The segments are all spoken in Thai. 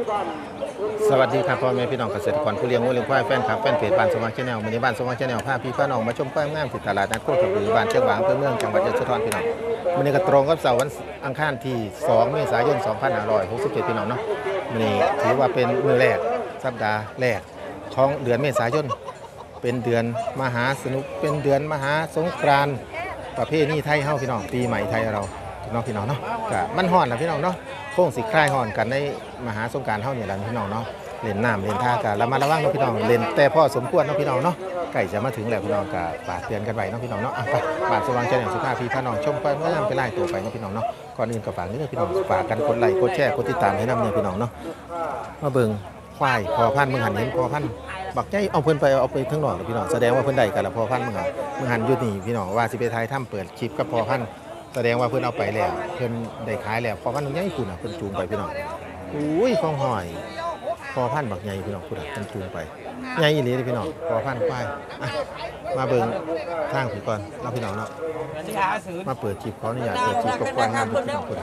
สวัสดีครับพ่อแม่พี่น้องเกษตรกรผู้เลี้ยงวัวเลี้ยงควายแฟนคลับแฟนเพจบ้านสว่างแชนแนลมื้อนี้บ้านสว่างแชนแนลพาพี่พาน้องมาชมควายงามที่ตลาดนัดโคกระบือบ้านเชียงหวางอำเภอเมืองจังหวัดยโสธรพี่น้องมื้อนี้ก็ตรงกับเสาร์วันอังคารที่2เมษายน2567พี่น้องเนาะมื้อนี้ถือว่าเป็นมื้อแรกสัปดาห์แรกของเดือนเมษายนเป็นเดือนมหาสนุกเป็นเดือนมหาสงกรานต์ประเพณีไทยเฮาพี่น้องปีใหม่ไทยเราพี่น้องเนาะก็มันฮ้อนล่ะพี่น้องเนาะโค้งสิคลายฮ้อนกันในมหาสงกรานต์เฮานี่ล่ะพี่น้องเนาะเล่นน้ำเล่นท่ากันระมัดระวังนะพี่น้องเล่นแต่พ่อสมควรนะพี่น้องเนาะใกล้จะมาถึงแล้วพี่น้องก็ฝากเตือนกันไว้นะพี่น้องเนาะไปบ้านสว่างแชนแนล15พี่น้องชมไปเมื่อไปไล่ตัวไปนะพี่น้องเนาะก่อนอื่นก็ฝากนี่พี่น้องฝากกันกดไลค์กดแชร์กดติดตามให้นำเนี่ยพี่น้องเนาะมาเบิ่งควายพอพันธุ์มึงหันเห็นพอพันธุ์บักใหญ่เอาเพิ่นไปเอาไปทั้งนอกพี่น้องแสดงว่าเพิ่นได้กันละพอพันธุ์มึงหันอยู่นี่พี่น้องว่าสิไปไทยถ้ำเปิดคลิปกับพอพันธุ์แสดงว่าเพิ่นเอาไปแล้วเพิ่นได้ขายแล้วพอพันธุ์ใหญ่คุณเพิ่นจูงไปพี่น้องอุ้ยของหอยพอพันธุ์บักใหญ่พี่น้องคุณเพิ่นจูงไปใหญ่อีหลีเลยพี่น้องพอพันธุ์ควายมาเบิ่งทางผีก่อนเนาะพี่น้องเนาะมาเปิดคลิปขออนุญาตเปิดคลิปกับควายงามพี่น้องคุณ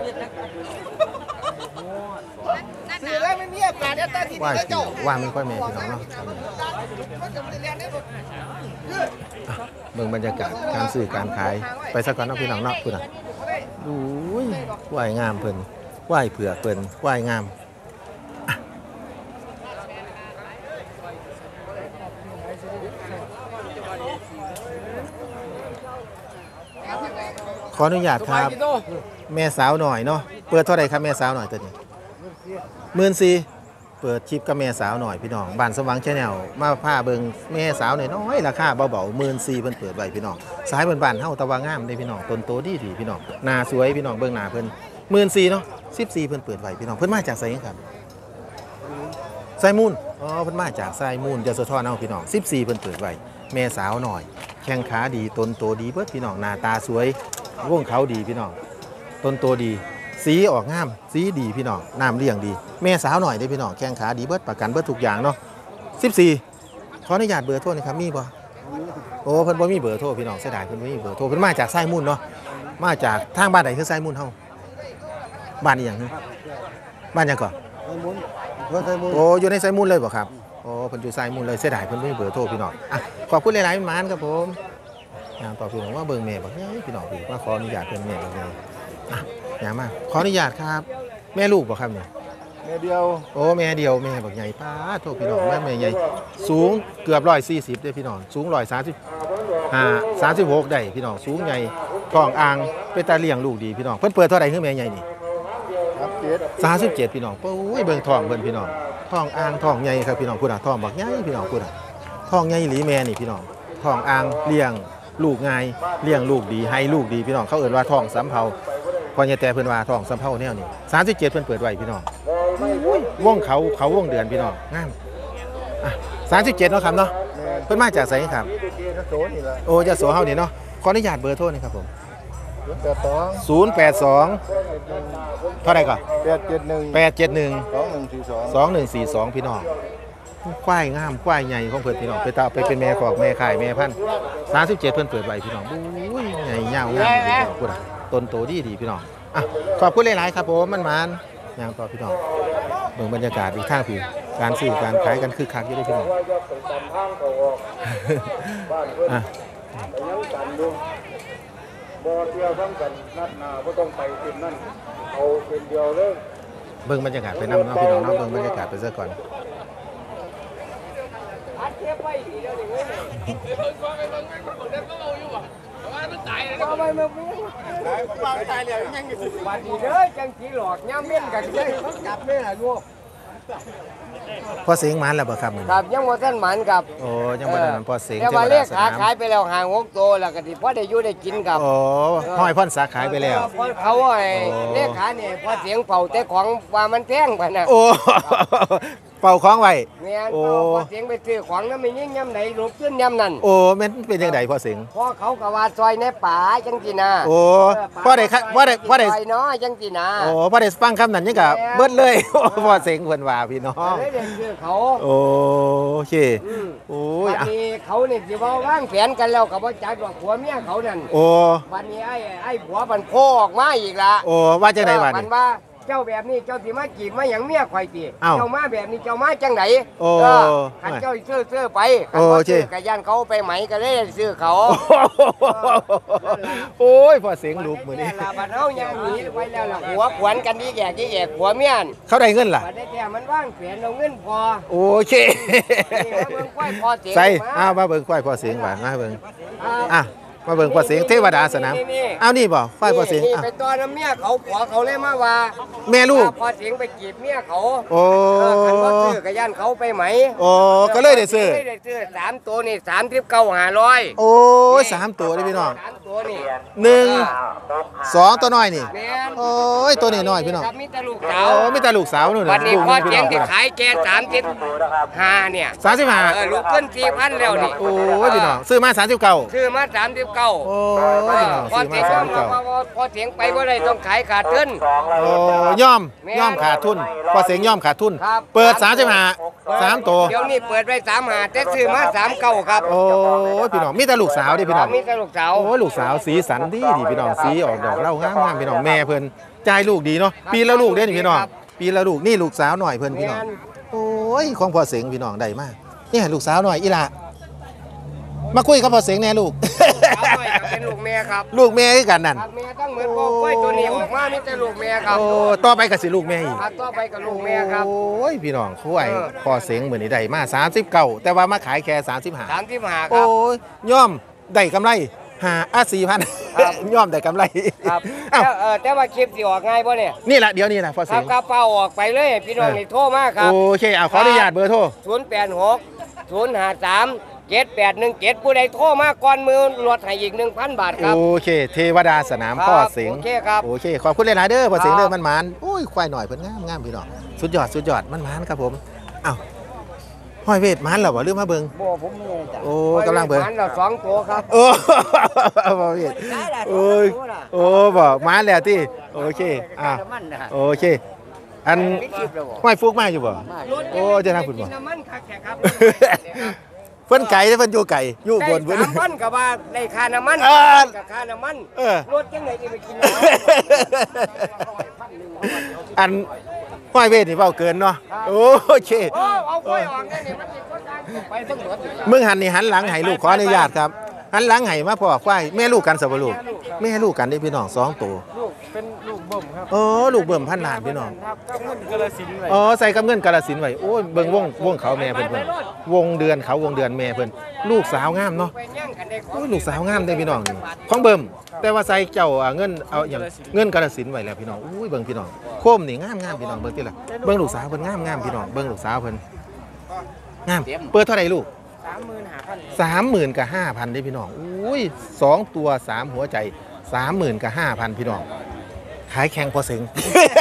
สื่อแล้วไม่มีอากาศเนี่ยตอนที่นี่ก็เจ้าว่าไม่ค่อยแม่พี่น้องเนาะเมืองบรรยากาศการซื้อการขายไปสักก่อนเนาะพี่น้องเนาะคุณอ่ะดูว่ายงามเพิ่นว่ายเผือกเพิ่นว่ายงามขออนุญาตครับแม่สาวหน่อยเนาะเปิดเท่าไหร่ครับแม่สาวหน่อยตัวนี้14,000เปิดคลิปกับแม่สาวหน่อยพี่น้องบ้านสว่างแชนแนลมาพาเบิ่งแม่สาวหน่อยน้อยราคาเบาๆ14,000เพิ่นเปิดไว้พี่น้องสายบ้านๆเฮาตะว่างามเด้พี่น้องต้นโตดีพี่น้องหน้าสวยพี่น้องเบิ่งหน้าเพิ่น14,000เนาะ14เพิ่นเปิดไว้พี่น้องเพิ่นมาจากไสครับไซมูลอ๋อเพิ่นมาจากไซมูลยโสธรเฮาพี่น้อง14เพิ่นเปิดไว้แม่สาวหน่อยแข้งขาดีต้นโตดีเบิดพี่น้องหน้าตาสวยวงเขาดีพี่น้องต้นโตดีสีออกงามสีดีพี่น้องน้ำเลี้ยงดีแม่สาวหน่อยได้พี่น้องแข้งขาดีเบิดประกันเบิดทุกอย่างเนาะ14ขออนุญาตเบอร์โทรนะครับมีบ่โอ้เพิ่นบ่มีเบอร์โทรพี่น้องเสียดายเพิ่นบ่มีเบอร์โทรเพิ่นมาจากไซมูลเนาะมาจากทางบ้านใดคือไซมูลเฮาบ้านอีหยังบ้านหยังก่อนโอ้อยู่ในไซมูลเลยบ่ครับโอ้เพิ่นอยู่ไซมูลเลยเสียดายเพิ่นบ่มีเบอร์โทรพี่น้องอ่ะขอบคุณหลายๆหมานครับผมงานต่อพี่น้องว่าเบิ่งแม่บ่พี่น้องพี่ว่าขออนุญาตเพิ่นแม่บ่ได้อ่ะอย่ามาขออนุญาตครับแม่ลูกบ่ครับเนี่ยแม่เดียวโอ้แม่เดียวแม่บักใหญ่ป้าโทษพี่น้องแม่ใหญ่สูงเกือบ140ได้พี่น้องสูง135 36ได้พี่น้องสูงใหญ่ท้องอ่างเป็นตาเลี้ยงลูกดีพี่น้องเพิ่นเปิดเท่าไหร่คือแม่ใหญ่นี่37พี่น้องโอ้ยเบิ่งท้องเพิ่นพี่น้องท้องอ่างท้องใหญ่ครับพี่น้องพุ่นน่ะท้องบักใหญ่พี่น้องพุ่นน่ะท้องใหญ่หลีแม่นี่พี่น้องท้องอ่างเลี้ยงลูกง่ายเลี้ยงลูกดีให้ลูกดีพี่น้องเขาเอิ้นว่าท้องสำเภาพอเนี่ยแต่เพิ่นว่าท้องสำเภาแนวนี้37เพิ่นเปิดไว้พี่น้องวงเขาวงเดือนพี่น้องงามอ่ะ37เนาะครับเนาะเพิ่นมาจากไสครับโอ้จะโสเฮานี่เนาะขออนุญาตเบอร์โทรนี่ครับผม082เท่าไหร่ก่อน871 2142พี่น้องควายงามควายใหญ่ของเพิ่นพี่น้องไปตาไปเป็นแม่กอกแม่ขายแม่พันธุ์37เพิ่นเปิดไว้พี่น้องอุ้ยใหญ่ยาวงามพี่น้องพุ่นต้นโตดีพี่น้องอ่ะขอบคุณหลายๆครับผมมันย่างต่อพี่น้องเบิ่งบรรยากาศอีกทางพี่การซื้อการขายกันคึกคักอยู่ด้วยพี่น้องอ่ะบ่เที่ยวซ้ำกันนัดหน้าบ่ต้องไปเป็นนั่นเอาเป็นเดียวเลยเบิ่งบรรยากาศไปนำเนาะพี่น้องเนาะเบิ่งบรรยากาศไปซะก่อนตายแล้วยังอยู่วันนี้เด้อจังสีหลอกย่ำเม่นกันเลยกลับแม่ล่ะลูกพอเสียงมันแล้วบ่ครับครับยังบ่ทันหมันครับโอ้ยังบ่ทันพอเสียงแต่ว่าเลขขายไปแล้วห่าง6ตัวแล้วก็สิพอได้อยู่ได้กินครับโอ้ห้อยพ่นสาขายไปแล้วเขาไอ้เลขขานี่พอเสียงเป่าแต่ของว่ามันแพงไปน่ะโอ้เป่าของไว้แม่นเป่าพอเสียงไปซื้อของนั้นไม่ยิ่งย่ำไหนรูปขึ้นย่ำนั่นโอ้แม่นเป็นจังได๋พอเสียงพอเขาก็ว่าซอยในป่าจังซี่นะโอ้พอได้ซอยเนาะจังซี่นะโอ้พอได้ฟังคำนั้นยังก็เบิดเลยพอเสียงเพิ่นว่าพี่น้องเลยได้ซื้อเขาโอ้โอเคโอ้ยบัดนี้เขานี่สิว่าวางแผนกันแล้วก็บ่จักว่าผัวเมียเขานั่นโอ้บัดนี้ไอ้ผัวมันโผล่ออกมาอีกละโอ้ว่าจังได๋บัดนี้ว่าแฟเจ้าแบบนี้เจ้าสิมาจีบมาหยังเมียข่อยติอ้าวเจ้ามาแบบนี้เจ้ามาจังไหนโอ้คันเจ้าซื้อไปคันบ่ซื้อก็ย่านเขาไปไหมก็เลยซื้อเขาโอ้ยพอเสียงลูกมือนี้แล่ะบัดเฮาย่างหนีไปแล้วล่ะหัวขวนกันดีแก่หัวเมียนเขาได้เงินล่ะบัดได้แก่มันว่างแผนเอาเงินพอโอเคนี่มาเบิ่งควายพอเสียงใส่มาอ้าวมาเบิ่งควายพอเสียงหวานมาเบิ่งอ่าอ่ะมาเบิ่งพอเสียงเทวดาสนามนี่อ้าวนี่บ่ควายพอเสียงนี่อ่ะไปตอนน้ำเมียเขาผัวเขาเลยมาว่าแม่ลูกพอเสียงไปจีบเมียเขาโอ้คันบ่ซื้อก็ย่านเขาไปไหมโอ้ก็เลยได้ซื้อได้ซื้อ3ตัวนี่39,500 โอ้ยสามตัวเลยพี่น้อง 3ตัวนี่หนึ่งสองตัวน้อยนี่แม่นโอ้ยตัวนี้น้อยพี่น้องครับมีแต่ลูกสาโอ้วมีแต่ลูกสาวนู่นวันนี้พอพี่เสียงน้ที่องขายแก35เนี่ย 35 ลูกเพิ่น4,000แล้วนี่โอ้ยพี่น้องซื้อมา39 ซื้อมา39 โอ้ยพี่น้องพอซื้อเสีมายง 39 พอเสียงไปบ่ได้ต้องขายขาดทุนโอ้ย่อมขาดทุนพอเสียงย่อมขาดทุนครับเปิด35 3ตัวเดี๋ยวนี้เปิดไว้35แต่ซื้อมา39ครับโอ้ยพี่น้องมีแต่ลูกสาวดิพี่น้องมีแต่ลูกสาวโอ้ยลูกสาวสีสันดีพี่น้องสีออกดอกเล่างามพี่น้องแม่เพิ่นจ่ายลูกดีเนาะปีละลูกเด้นี่พี่น้องปีละลูกนี่ลูกสาวหน่อยเพิ่นพี่น้องโอ้ยของพ่อเสงพี่น้องได้มากเนี่ยลูกสาวหน่อยอีหล่ะมาคุยกับพ่อเสงแน่ลูกสาวน้อยก็เป็นลูกแม่ครับลูกแม่คือกันนั่นครับแม่ตั้งเหมือนพ่อควายตัวนี้ออกมามีแต่ลูกแม่ครับโอ้ต่อไปก็สิลูกแม่อีกครับต่อไปกับลูกแม่ครับโอ้ยพี่น้องคุยพ่อเสงมื้อนี้ได้มา39แต่ว่ามาขายแค่35 35คโอ้รับยย่อมได้กำไร4,000 ครับย่อมได้กำไรครับอ้าวแต่ว่าคลิปสิออกง่ายป่ะเนี่ยนี่แหละเดี๋ยวนี้นะพ่อคเสรับงครับเป้าออกไปเลยพี่น้องนี่โทรมาครับโอเคเอาขออนุญาตเบอร์โทร 086 053 7817ผู้ใดโทรมาก่อนมือลดให้อีก 1,000 บาทครับโอเค เทวดาสนามครับพ่อเสงโอเคครับโอเคขอบคุณหลายๆเด้อพ่อเสงครับเด้อมันหมานโอ้ยควายหน่อยเพิ่นงามพี่น้องสุดยอดมันหมานครับผมเอ้าห้อยเวทหมานเหรอวะลืมมาเบิ่งบ่ผมไม่ได้จ้ะโอ้กำลังเบิ่งมันเรา2ตัวครับโอ้ พ่อเวทโอ้ยโอ้บ่หมานแล้วติโอเคมันนะโอเค อันมีคลิปแล้วบ่ห้อยฟุกมาอยู่บ่โอ้จะทางคุณบ่กินน้ำมันคักแท้ครับเพิ่นไก่เพิ่นอยู่ไก่อยู่บนได้3,000กับว่าได้ค่าน้ำมันเออกับค่าน้ำมันเออรถจังไหนที่ไปกินอันห้อยเวทนี่เว้าเกินเนาะโอเคโอ้เอาไฟออกได้นี่มันสิคนทางไปทั้งหมดมึงหันนี่หันหลังให้ลูกขออนุญาตครับหันหลังให้มาพ่อควายแม่ลูกกันสับลูกแม่ลูกกันได้พี่น้อง2ตัวลูกเป็นลูกเบิ่มครับโอ้ลูกเบิ่มพันล้านพี่น้องครับก็เงินกระสินไว้อ๋อใส่กับเงินกาฬสินธุ์ไว้โอ้ยเบิ่งวงเขาแม่เพิ่นวงเดือนเขาวงเดือนแม่เพิ่นลูกสาวงามเนาะไปย่างกันได้ขอโอ้ยลูกสาวงามเด้พี่น้องนี่ของเบิ่มแต่ว่าใส่เจ้าเงินเอาอย่างเงินกาฬสินธุ์ไว้แล้วพี่น้องอุ้ยเบิ่งพี่น้องโคมนี่งามพี่น้องเบิ่งติล่ะเบิ่งลูกสาวเพิ่นงามพี่น้องเบิ่งลูกสาวเพิ่นงามเปิดเท่าไหร่ลูก 35,000 กับ5,000ได้พี่น้องอุ้ย2ตัว3หัวใจ30,000กับ5,000พี่น้องขายแข่งพอเสง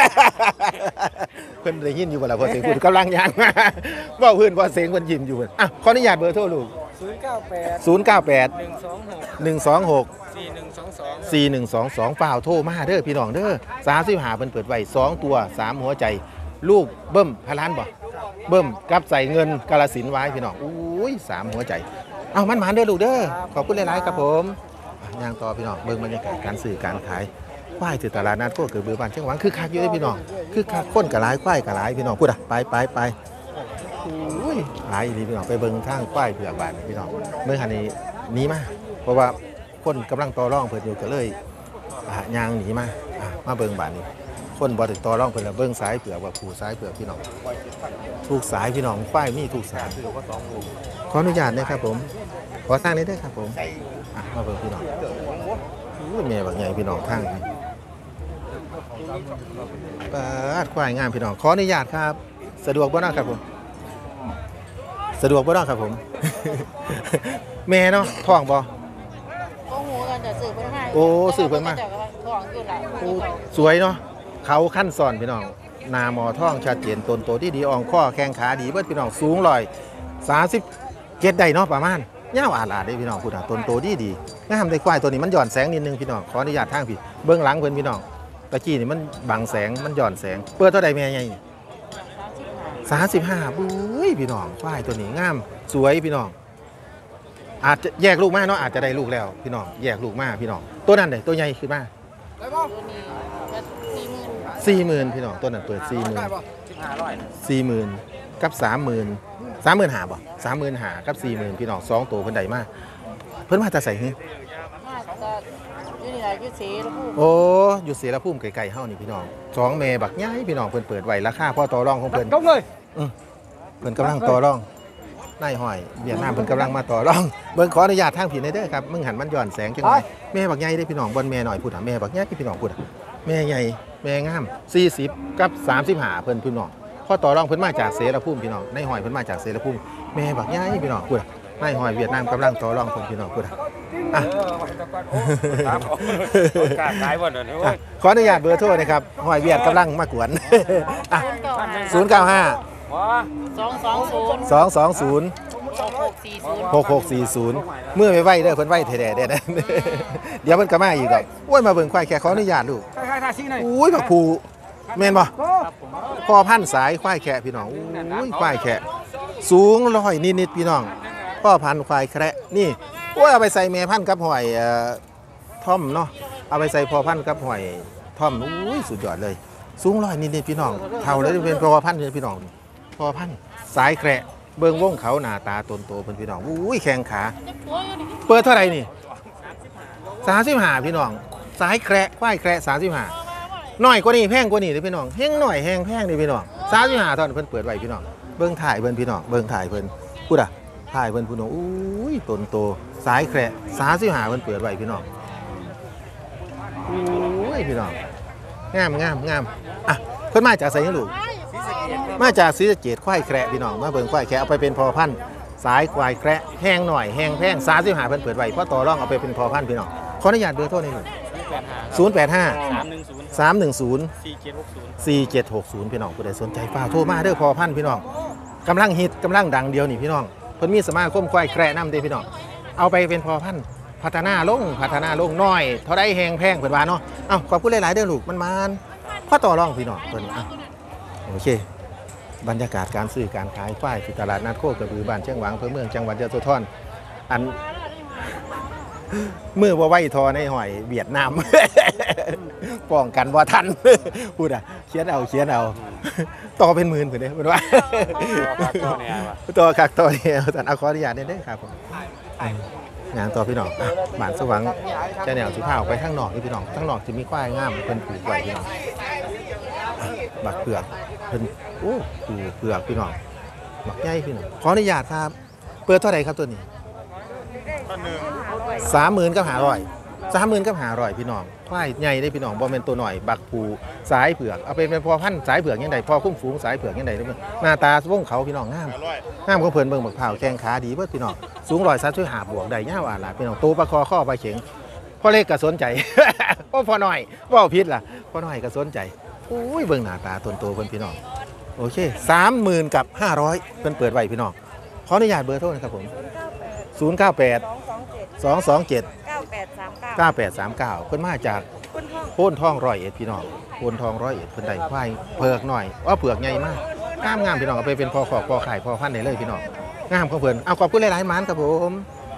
เพิ่นได้ยินอยู่บ่ล่ะพอเสงพูดกำลังย่างมาเว้าเพิ่นพอเสงเพิ่นยิ้มอยู่เพิ่นอ่ะขออนุญาตเบอร์โทรลูก 098 098 126 126 4122 4122เปล่าโทรมาเด้อพี่น้องเด้อ35เพิ่นเปิดไว้2ตัว3หัวใจ ลูกเบิ่มพะล้านบ่เบิ่มกับใส่เงินกาฬสินธุ์ไว้พี่น้องอุ้ย3หัวใจเอ้ามันหมานเด้อลูกเด้อขอบคุณหลายๆครับผมย่างต่อพี่น้องเบิ่งบรรยากาศการซื้อการขายควายที่ตลาดนัดโคกระบือบ้านเชียงหวังคือคักอยู่เด้อพี่น้องคือคักคนก็หลายควายก็หลายพี่น้องพูดอ่ะไปอุ้ยหลายอีหลีพี่น้องไปเบิ่งทางควายเผือกบ้านพี่น้องเมื่อคันนี้หนีมาเพราะว่าคนกำลังต่อรองเพิ่นอยู่ก็เลยย่างหนีมามาเบิ่งบ้านนี้คนบ่ถึงต่อรองเพิ่นละเบิ่งสายเผือกว่าผู้สายเผือกพี่น้องถูกสายพี่น้องควายมีถูกสายขออนุญาตนะครับผมขอสร้างนี้ด้วยครับผมมาเบิ่งพี่น้องอู้แม่บักใหญ่พี่น้องข้างนี่ปาดควายงามพี่น้องขออนุญาตครับสะดวกบ่เนาะครับผมสะดวกบ่เนาะครับผม แม่เนาะท้องบ่โอ้โหกันจะสื่อเพิ่นมาโอ้สื่อเพิ่นมาจะท้องอยู่หลายโอ้สวยเนาะเขาขั้นสอนพี่น้องหนาหมอท้องชัดเจนตนโตที่ดีอ่องข้อแข้งขาดีเบิดพี่น้องสูง137ได้เนาะประมาณยาวอาลาได้พี่น้องพูดตนโตดีงามได้ควายตัวนี้มันหย่อนแสงนิดนึงพี่น้องขออนุญาตทางพี่เบื้องหลังเพิ่นพี่น้องตะกี้นี่มันบังแสงมันหย่อนแสงเปิดเท่าใดแม่ใหญ่35บุ้ยพี่น้องควายตัวนี้งามสวยพี่น้องอาจจะแยกลูกมาเนาะอาจจะได้ลูกแล้วพี่น้องแยกลูกมาพี่น้องตัวนั้นเลยตัวใหญ่ขึ้นมาตัวนี้จะ40,000 40,000พี่น้องต้นนั้นเปิด 40,000 40,000กับ30,000 35,000บ่35,000กับ 40,000พี่น้อง2ตัวเพิ่นได้มาเพิ่นมาแต่ใส่หือมาจะอยู่นี่แหละอยู่สีแล้วพูดโอ้อยู่เสรภูมิไกลๆเฮานี่พี่น้อง2แม่บักใหญ่พี่น้องเพิ่นเปิดไว้ราคาพอต่อรองของเพิ่นจบเลยเพิ่นกำลังต่อรองนายห้อยเวียดนามเพิ่นกำลังมาต่อรองเบิ่งขออนุญาตทางผิดหน่อยเด้อครับมึงหันมันย้อนแสงจังหน่อยแม่บักใหญ่เด้อพี่น้องบ่แม่น้อยพูดแม่บักใหญ่พี่น้องพูดแม่ใหญ่แม่งาม40กับ35เพิ่นพี่น้องพอต่อรองเพิ่นมาจากเสรภูมิพี่น้องนายห้อยเพิ่นมาจากเสรภูมิแม่บักใหญ่พี่น้องพูดนายห้อยเวียดนามกำลังต่อรองเพิ่นพี่น้องพูดอ่ะครับกล้าขายบ่เด้อขออนุญาตเบอร์โทรนะครับห้อยเวียดกำลังมากวนอ่ะ 095 220 220 6640เมื่อไม่ไหวเด้อเพิ่นไหวแท้ๆเด้อนะ เดี๋ยวเพิ่นก็มาอีกดอกโอ้ยมาเบิ่งควายแค่ขออนุญาตลูกใครๆท่าชี้หน่อยอุ้ยบักผูแม่นบ่พ่อพันธุ์สายควายแค่พี่น้องอุ้ยควายแค่สูง100นิดๆพี่น้องพ่อพันธุ์ควายแคระนี่โอ้ยเอาไปใส่แม่พันธุ์กับหอยท่อมเนาะเอาไปใส่พ่อพันธุ์กับหอยท่อมอุ้ยสุดยอดเลยสูง100นิดๆพี่น้องเท่าแล้วเป็นพ่อพันธุ์เลยพี่น้องพ่อพันธุ์สายแคระเบิ่งวงเขาหน้าตาตนโตเพิ่นพี่น้องอุ้ยแข้งขาเปิดเท่าไหร่นี่35พี่น้องสายแคระควายแคระ35น้อยกว่านี้แพงกว่านี้เด้อพี่น้องแห้งหน่อยแห้งแพงนี่พี่น้อง35เท่านั้นเพิ่นเปิดไว้พี่น้องเบิ่งถ่ายเพิ่นพี่น้องเบิ่งถ่ายเพิ่นพูดอ่ะถ่ายเพิ่นพี่น้องอุ้ยตนโตสายแคระ35เพิ่นเปิดไว้พี่น้องอุ้ยพี่น้องงามอ่ะเพิ่นมาจากไสนี่ลูกมาจากศรีสะเกษควายแคระพี่น้องมาเบิ่งควายแคระเอาไปเป็นพอพันธุ์สายควายแคระแห้งหน่อยแห้งแพง35เพิ่นเปิดไว้เพราะต่อรองเอาไปเป็นพอพันธุ์พี่น้องขออนุญาตเบอร์โทรนี่ลูก085 310 4760พี่น้องผู้ใดสนใจฟ้าโทรมาเด้อพอพันธุ์พี่น้องกำลังฮิตกำลังดังเดียวนี่พี่น้องเพิ่นมีสมาคมควายแคระนำเด้พี่น้องเอาไปเป็นพอพันธุ์พัฒนาลงน้อยเท่าได้แหงแพงเพิ่นว่าเนาะเอ้าขอบคุณหลายๆเด้อลูกมันพอต่อรองพี่น้องเพิ่นอ่ะโอเคบรรยากาศการซื้อการขายควายที่ตลาดนัดโคกระบือบ้านเชียงหวังอำเภอเมืองจังหวัดยะโสธรอันมือว่าไหวทอในหอยเวียดนาม ป้องกันว่าทัน พูดอ่ะเขียนเอาต่อเป็นหมื่นเพื่อนเนี่ยเป็นว่าตัวคักตัวเนี่ยแต่เอาขออนุญาตได้ครับผมงานต่อพี่น้องบ้านสว่างจะแนวสุภาพไปข้างนอกนี่พี่น้องข้างนอกจะมีควายงามเป็นผูกไว้พี่น้องบักเผือกเป็นโอ้ผูเผือกพี่น้องบักใหญ่พี่น้องขออนุญาตครับเปิดเท่าไหร่ครับตัวนี้30,000กับ500พี่น้องควายใหญ่ได้พี่น้องบ่แม่นตัวหน่อยบักผูสายเผือกเอาเป็นพอพันธุ์สายเผือกยังไงพอคุ้มฝูงสายเผือกยังไงหน้าตาวงเขาพี่น้องงามของเพิ่นเบิ่งบักเผาแข้งขาดีเบิดพี่น้องสูง135บวกได้ยาวอ่านล่ะพี่น้องโตประคอข้อไปเข็งพ่อเล็กก็สนใจ โอ้พ่อน้อยเว้าผิดล่ะพ่อน้อยก็สนใจอุ้ยเบิ่งหน้าตาตนโตเพิ่นพี่น้องโอเค30,000กับ500เพิ่นเปิดไว้พี่น้องขออนุญาตเบอร์โทรนะครับผม098 227 9839เพิ่นมาจากโพนทอง101พี่น้องโพนทอง101เพิ่นได้ควายเผือกหน่อยว่าเผือกใหญ่มากงามพี่น้องเอาไปเป็นพอขอกพอไข่พอพันธุ์ได้เลยพี่น้องงามของเพิ่นเอาขอบคุณหลายๆหมานครับผม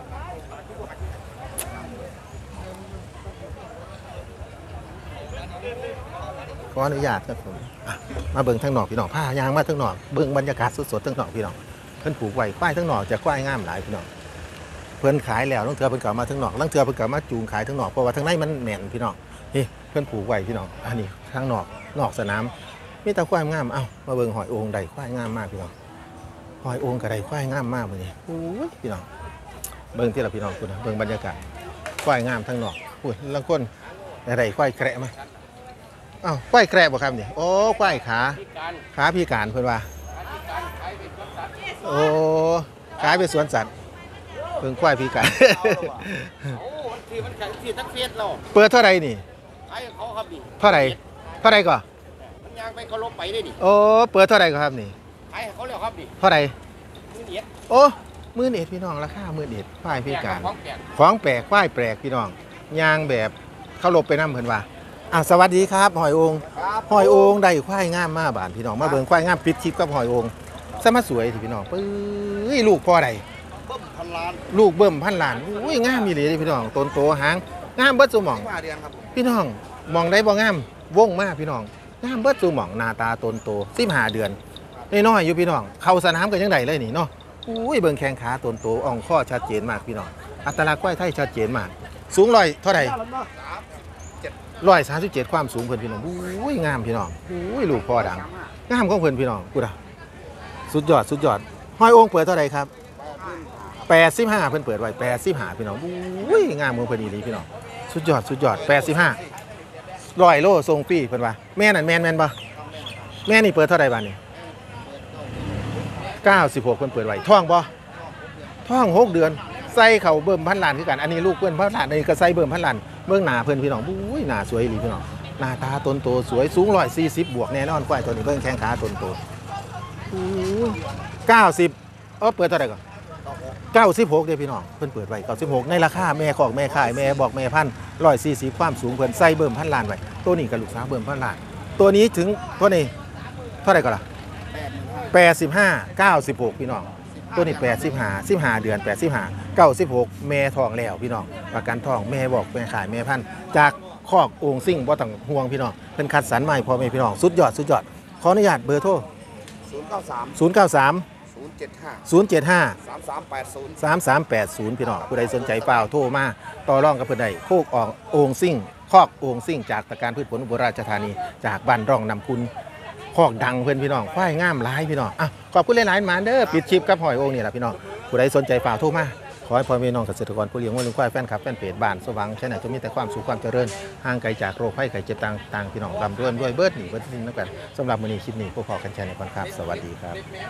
ขออนุญาตครับผมมาเบิ่งทางนอกพี่น้องผ้ายางมาทางนอกเบิ่งบรรยากาศสดๆทางนอกพี่น้องเพิ่นผูกไว้ควายทางนอกจะควายงามหลายพี่น้องเพิ่นขายแล้วต้องเถื่อเพิ่นกลับมาทางนอกลังเถื่อเพิ่นกลับมาจูงขายทางนอกเพราะว่าทางในมันแน่นพี่น้องนี่เพิ่นผูกไว้พี่น้องอันนี้ทางนอกสนามมีแต่ควายงามเอ้ามาเบิ่งหอยโอ่งใดควายงามมากพี่น้องหอยโอ่งกระไดควายงามมากมื้อนี้โอ้ยพี่น้องเบิ่งที่ละพี่น้องคุณเบิ่งบรรยากาศควายงามทางนอกอุ้ยลางคนอะไรควายแกระมาอ้าวควายแกระบ่ครับนี่โอ้ควายขาพิการเพิ่นว่าโอ้ขายไปสวนสัตว์เพิ่งควายพิการที่มันที่ทั้งเฟียดเราเปิดเท่าไรนี่ขายเขาครับนี่เท่าไรก่อนมันยางไปเขาลบไปได้ดิโอ้เปิดเท่าไรก่อนครับนี่ขายเขาแล้วครับดิเท่าไรมือเนียดโอ้11,000พี่น้องราคา11,000ควายพิการของแปลกของแปลกควายแปลกพี่น้องยางแบบเข้าลบไปน้ำเพิ่นว่าอ่ะสวัสดีครับหอยโอ่งครับหอยโอ่งได้ควายงามมาบ้านพี่น้องมาเบิ่งควายงามปิดคลิปกับหอยโอ่งสมาสวยสิพี่น้องปื้ยลูกพ่อใดเพิ่มพันล้านลูกเบิ่มพันล้านอุ้ยงามอีหลีเด้พี่น้องต้นโตหางงามเบิดซุหม่อง 5 เดือนครับพี่น้องมองได้บ่งามวงมากพี่น้องงามเบิดสู่หม่องหน้าตาตนโต15 เดือนน้อยๆอยู่พี่น้องเข้าสนามก็ยังได้เลยนี่เนาะอุ้ยเบิ่งแข้งขาตนโตอ่องข้อชัดเจนมากพี่น้องอัตลักษณ์ควายไทยชัดเจนมากสูงร้อยเท่าไหร่137ความสูงเพิ่นพี่น้องอุ้ยงามพี่น้องอุ้ยลูกพ่อดังงามของเพิ่นพี่น้องกูดาสุดยอดห้อยองค์เปิดเท่าไหร่ครับ85เพิ่นเปิดไว้85พี่น้องอุ้ยงามของเพิ่นอีหลีพี่น้องสุดยอด85 100 โลทรงฟรีเพิ่นว่าแม่นั่นแม่นบ่แม่นี่เปิดเท่าไหร่บาดนี้96เพิ่นเปิดไว้ท้องบ่ท้อง6 เดือนใส่เข่าเบิ่มพันล้านคือกันอันนี้ลูกเพิ่นพันล้านอันนี้ก็ใส่เบิ่มพันล้านเบิ่งหน้าเพิ่นพี่น้องอุ้ยหน้าสวยอีหลีพี่น้องหน้าตาตนโตสวยสูง140บวกแน่นอนควายตัวนี้เบิ่งแข้งขาตนโต90เปิดเท่าไหร่ก่อน96เด้อพี่น้องเพิ่นเปิดไว้96ในราคาแม่ของแม่ขายแม่บอกแม่พัน140ความสูงเพิ่นใส่เบิ่มพันล้านไว้ตัวนี้ก็ลูกสาวเบิ่มพันล้านตัวนี้ถึงตัวนี้เท่าไหร่ก่อนล่ะ85 96พี่น้องตัวนี้15 เดือน85 96แม่ทองแล้วพี่น้องประกันทองแม่บอกแม่ขายแม่พันจากคอกโอ่งซิ่งบ่ต้องห่วงพี่น้องเพิ่นคัดสรรมาให้พ่อแม่พี่น้องสุดยอดขออนุญาตเบอร์โทร093 075 3380พี่น้องผู้ใดสนใจเปล่าโทรมาต่อรองกับเพิ่นได้โคกออกโอ่งซิ่งคอกโอ่งซิ่งจากตะการพืชผลอุบลราชธานีจากบ้านร่องนำคุณคอกดังเพื่อนพี่น้องควายงามหลายพี่น้องอ่ะขอบคุณหลายๆหมาเด้อปิดชิปกับหอยโอ่งนี่แหละพี่น้องผู้ใดสนใจเปล่าโทรมาขอให้พ่อแม่พี่น้องเกษตรกรผู้เลี้ยงวัวเลี้ยงควายแฟนคลับแฟนเพจบ้านสว่างแชนแนลจะมีแต่ความสุขความเจริญห่างไกลจากโรคภัยไข้เจ็บต่างๆพี่น้องร่ำรวยเบิดหนีเบิดสิ้นแล้วกันสำหรับมื้อนี้คลิปนี้พวกพอกันแชร์ในก่อนครับสวัสดีครับ